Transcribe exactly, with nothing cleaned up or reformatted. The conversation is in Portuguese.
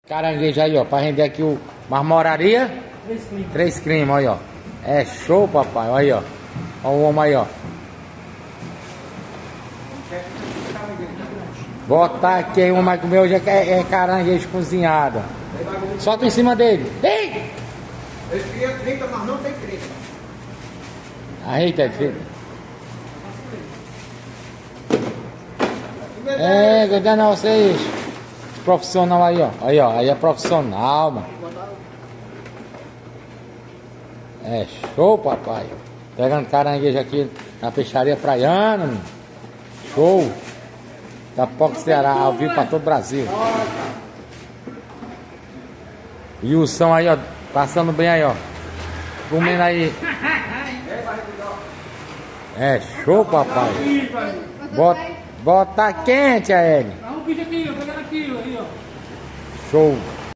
Caranguejo aí, ó, pra render aqui o marmoraria. Três crimes. Três crimes, aí, ó. É show, papai. Olha aí, ó. Olha o homem aí, ó. Botar aqui aí, o homem vai comer hoje é, é caranguejo cozinhado. Solta em cima dele. Ei! Esse cria trinta, mas não tem trinta. Eita, filho. É, que não, vocês. Profissional aí, ó. Aí, ó. Aí é profissional, mano. É show, papai. Pegando caranguejo aqui na peixaria praiana, mano. Show. Da Poco Ceará, ao vivo pra todo o Brasil. E o som aí, ó. Passando bem aí, ó. Comendo aí. É show, papai. Bota, bota quente, a ele. Dá um bicho aqui, ó, pegando aqui, ó. Show.